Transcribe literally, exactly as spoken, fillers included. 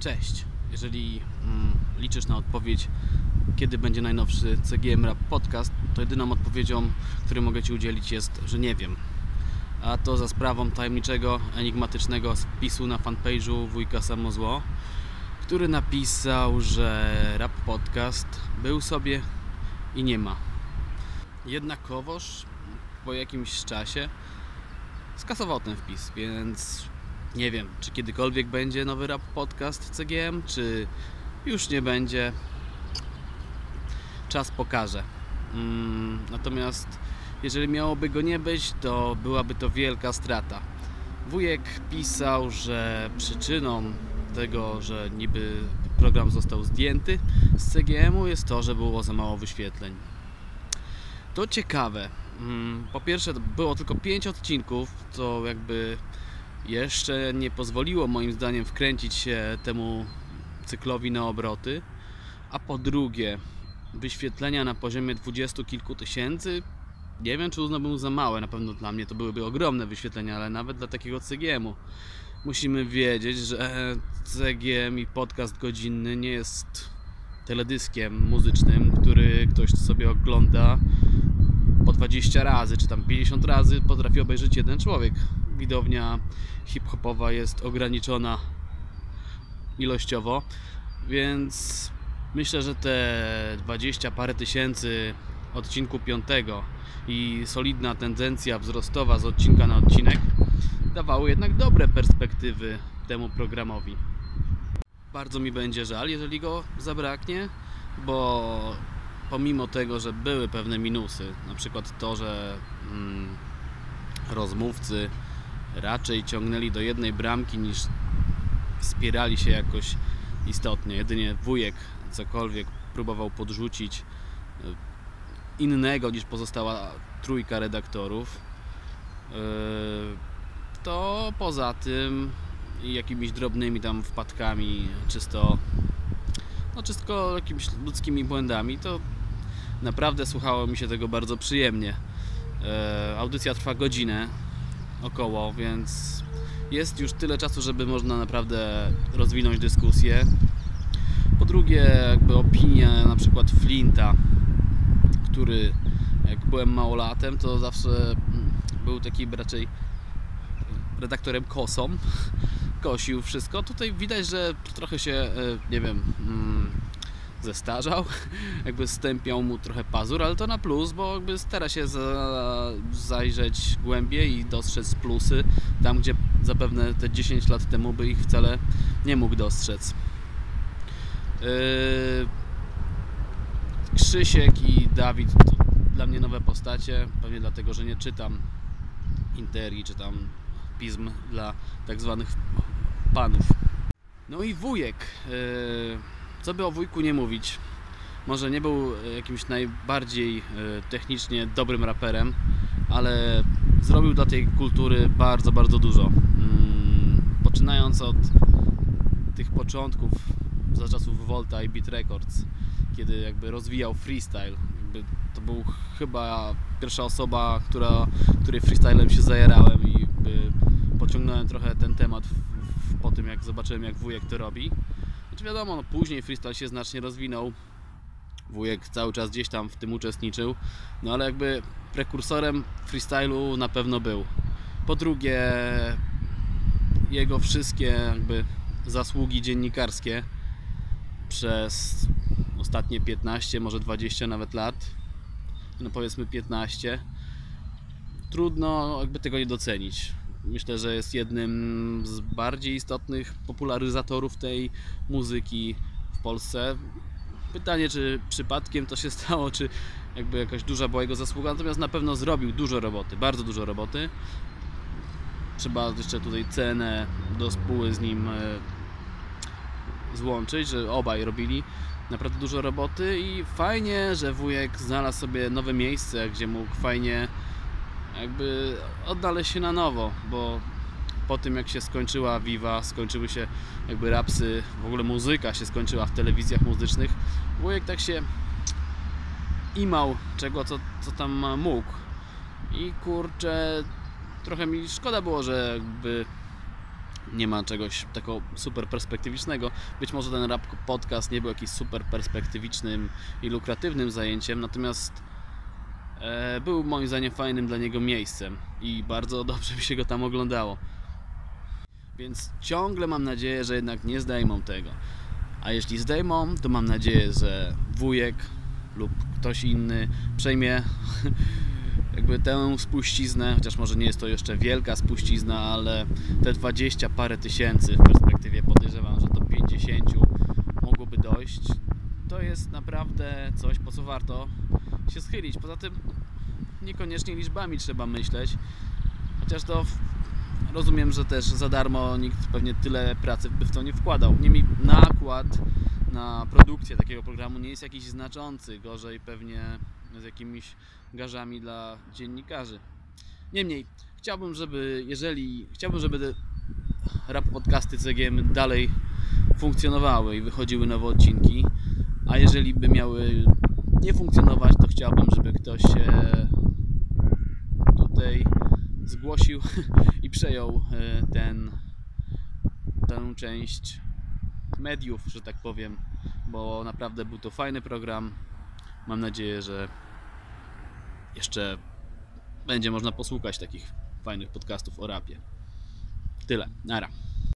Cześć! Jeżeli mm, liczysz na odpowiedź, kiedy będzie najnowszy C G M Rap Podcast, to jedyną odpowiedzią, której mogę Ci udzielić, jest, że nie wiem. A to za sprawą tajemniczego, enigmatycznego wpisu na fanpage'u wujka Samozło, który napisał, że Rap Podcast był sobie i nie ma. Jednakowoż po jakimś czasie skasował ten wpis, więc nie wiem, czy kiedykolwiek będzie nowy Rap Podcast C G M, czy już nie będzie. Czas pokaże. Mm, natomiast jeżeli miałoby go nie być, to byłaby to wielka strata. Wujek pisał, że przyczyną tego, że niby program został zdjęty z C G M u jest to, że było za mało wyświetleń. To ciekawe. Mm, po pierwsze, było tylko pięć odcinków, co jakby jeszcze nie pozwoliło moim zdaniem wkręcić się temu cyklowi na obroty. A po drugie, wyświetlenia na poziomie dwudziestu kilku tysięcy, nie wiem, czy uznałbym za małe. Na pewno dla mnie to byłyby ogromne wyświetlenia, ale nawet dla takiego C G M u musimy wiedzieć, że C G M i podcast godzinny nie jest teledyskiem muzycznym, który ktoś sobie ogląda po dwadzieścia razy, czy tam pięćdziesiąt razy potrafi obejrzeć jeden człowiek. Widownia hip-hopowa jest ograniczona ilościowo, więc myślę, że te dwadzieścia parę tysięcy odcinku piątego i solidna tendencja wzrostowa z odcinka na odcinek dawały jednak dobre perspektywy temu programowi. Bardzo mi będzie żal, jeżeli go zabraknie, bo pomimo tego, że były pewne minusy, na przykład to, że mm, rozmówcy raczej ciągnęli do jednej bramki niż spierali się jakoś istotnie. Jedynie wujek cokolwiek próbował podrzucić innego niż pozostała trójka redaktorów. To poza tym i jakimiś drobnymi tam wpadkami, czysto no czysto jakimiś ludzkimi błędami, to naprawdę słuchało mi się tego bardzo przyjemnie. Audycja trwa godzinę około, więc jest już tyle czasu, żeby można naprawdę rozwinąć dyskusję. Po drugie, jakby opinia na przykład Flinta, który jak byłem małolatem, to zawsze był taki raczej redaktorem kosą, kosił wszystko. Tutaj widać, że trochę się, nie wiem, zestarzał, jakby stępiał mu trochę pazur, ale to na plus, bo jakby stara się za, zajrzeć głębiej i dostrzec plusy tam, gdzie zapewne te dziesięć lat temu by ich wcale nie mógł dostrzec. Yy... Krzysiek i Dawid to dla mnie nowe postacie, pewnie dlatego, że nie czytam interii, czytam pism dla tak zwanych panów. No i wujek. Yy... Co by o wujku nie mówić, może nie był jakimś najbardziej technicznie dobrym raperem, ale zrobił dla tej kultury bardzo, bardzo dużo. Poczynając od tych początków za czasów Volta i Beat Records, kiedy jakby rozwijał freestyle. Jakby to był chyba pierwsza osoba, która, której freestylem się zajarałem i jakby pociągnąłem trochę ten temat w, w, po tym, jak zobaczyłem, jak wujek to robi. Znaczy wiadomo, no później freestyle się znacznie rozwinął, wujek cały czas gdzieś tam w tym uczestniczył, no ale jakby prekursorem freestylu na pewno był. Po drugie, jego wszystkie jakby zasługi dziennikarskie przez ostatnie piętnaście, może dwadzieścia nawet lat, no powiedzmy piętnaście, trudno jakby tego nie docenić. Myślę, że jest jednym z bardziej istotnych popularyzatorów tej muzyki w Polsce. Pytanie, czy przypadkiem to się stało, czy jakby jakaś duża była jego zasługa, natomiast na pewno zrobił dużo roboty, bardzo dużo roboty. Trzeba jeszcze tutaj cenę do spóły z nim złączyć, że obaj robili naprawdę dużo roboty i fajnie, że wujek znalazł sobie nowe miejsce, gdzie mógł fajnie jakby odnaleźć się na nowo, bo po tym jak się skończyła Viva, skończyły się jakby rapsy, w ogóle muzyka się skończyła w telewizjach muzycznych, wujek tak się imał czego, co, co tam mógł i kurczę, trochę mi szkoda było, że jakby nie ma czegoś takiego super perspektywicznego. Być może ten rap podcast nie był jakiś super perspektywicznym i lukratywnym zajęciem, natomiast e, był moim zdaniem fajnym dla niego miejscem i bardzo dobrze mi się go tam oglądało. Więc ciągle mam nadzieję, że jednak nie zdejmą tego. A jeśli zdejmą, to mam nadzieję, że wujek lub ktoś inny przejmie jakby tę spuściznę, chociaż może nie jest to jeszcze wielka spuścizna, ale te dwadzieścia parę tysięcy w perspektywie podejrzewam, że do pięćdziesięciu mogłoby dojść. To jest naprawdę coś, po co warto się schylić. Poza tym niekoniecznie liczbami trzeba myśleć, chociaż to rozumiem, że też za darmo nikt pewnie tyle pracy by w to nie wkładał. Niemniej nakład na produkcję takiego programu nie jest jakiś znaczący, gorzej pewnie z jakimiś garzami dla dziennikarzy. Niemniej chciałbym, żeby jeżeli chciałbym, żeby te rap podcasty C G M dalej funkcjonowały i wychodziły nowe odcinki, a jeżeli by miały nie funkcjonować, to chciałbym, żeby ktoś się tutaj zgłosił i przejął ten, tę część mediów, że tak powiem, bo naprawdę był to fajny program. Mam nadzieję, że jeszcze będzie można posłuchać takich fajnych podcastów o rapie. Tyle. Nara.